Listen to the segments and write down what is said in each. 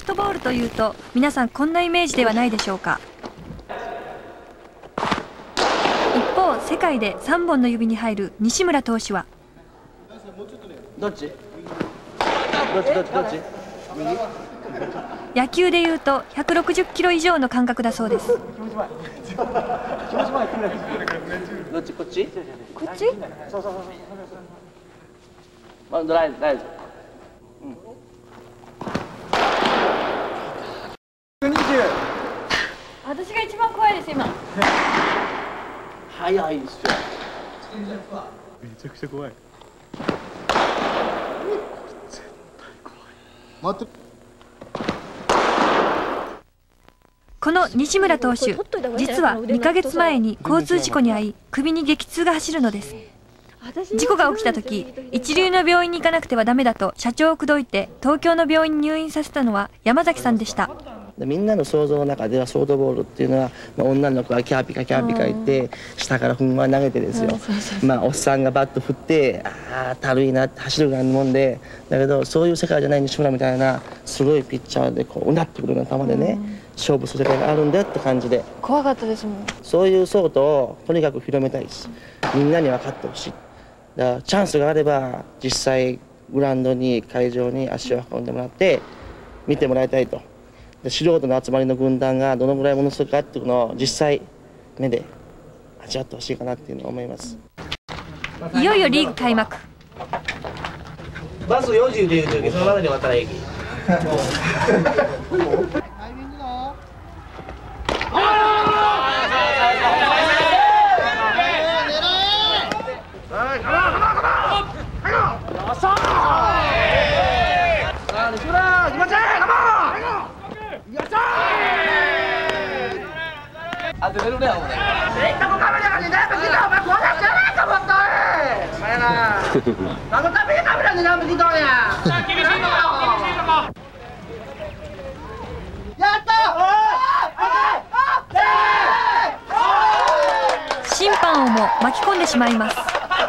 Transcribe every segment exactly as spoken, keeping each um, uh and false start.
トボールというと皆さんこんなイメージではないでしょうか。一方世界でさんぼんの指に入る西村投手はどっちどっちどっちどっち右野球でいうとひゃくろくじゅっキロ以上の感覚だそうです。 どっちこっちこっち？ そうそうそうそうまあドライブライブ私が一番怖いです今。 早いですよ。 めちゃくちゃ怖い。絶対怖い。待って。 この西村投手、実はにかげつまえに交通事故に遭い首に激痛が走るのです。事故が起きた時、一流の病院に行かなくてはダメだと社長を口説いて東京の病院に入院させたのは山崎さんでした。 みんなの想像の中ではソフトボールっていうのは、まあ、女の子がキャーピカキャーピカ言って下からふんわり投げてですよ、まあおっさんがバット振ってああたるいなって走るようなもんで、だけどそういう世界じゃない西村みたいなすごいピッチャーでこううなってくるような球でね、勝負する世界があるんだって感じで怖かったですもん。 そういうソフトをとにかく広めたいし、みんなに分かってほしい。だからチャンスがあれば実際グラウンドに会場に足を運んでもらって見てもらいたいと。で素人の集まりの軍団がどのぐらいものするかっていうのを実際目で味わってほしいかなっていうのを思います。 いよいよリーグ開幕。 バスよじでいう時そのままで渡ら駅。あと寝るねお前。え、カメラに何か来たお前こんなんじゃないかもっとお前な。何のためにカメラに何か来たんや。厳しいとこ厳しいとこ。やった。 審判をも巻き込んでしまいます。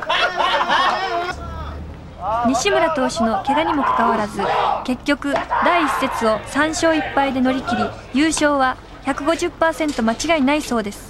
西村投手の怪我にもかかわらず結局だいいっ節をさんしょういっぱいで乗り切り優勝は ひゃくごじゅっパーセント 間違いないそうです。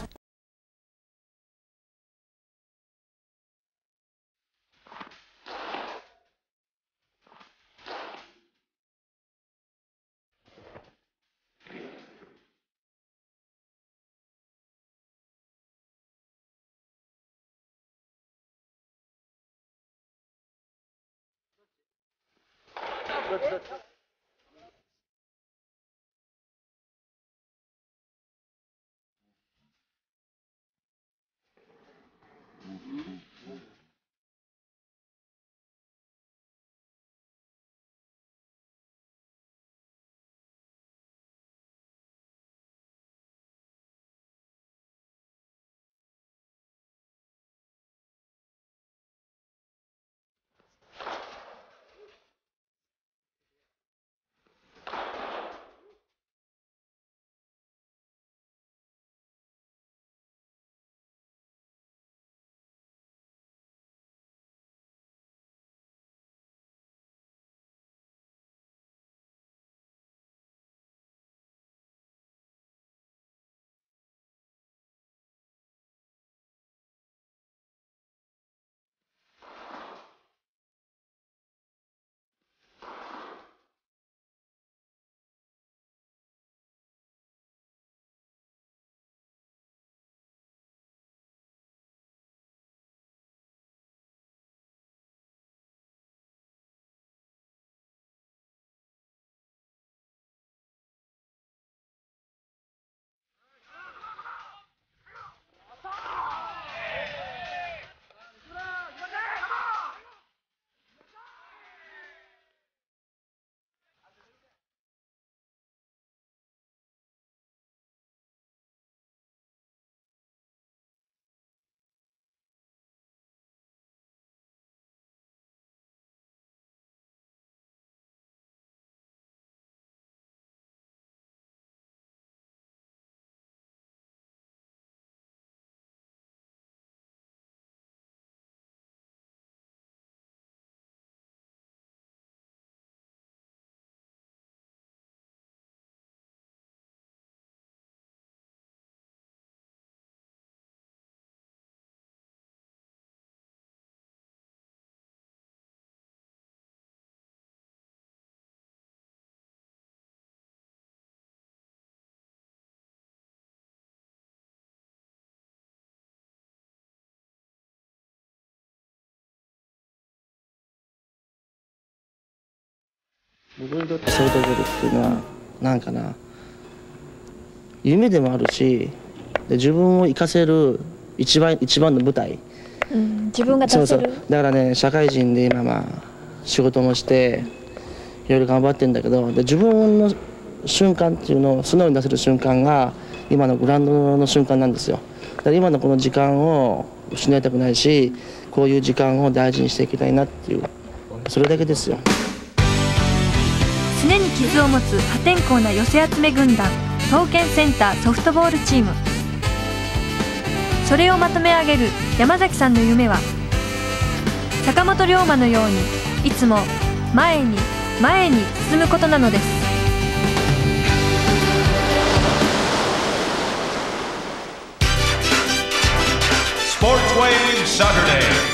僕にとってソフトボールっていうのはなんかな、夢でもあるし、で自分を生かせる一番一番の舞台、 うん、自分が出せる。 そうそうだからね、社会人で今まあ仕事もしていろいろ頑張ってるんだけど、で自分の瞬間っていうのを素直に出せる瞬間が今のグラウンドの瞬間なんですよ。だから今のこの時間を失いたくないし、こういう時間を大事にしていきたいなっていう、それだけですよ。 常に傷を持つ破天荒な寄せ集め軍団、刀剣センターソフトボールチーム。それをまとめ上げる山崎さんの夢は、坂本龍馬のようにいつも前に前に進むことなのです。 Sportswave Saturday.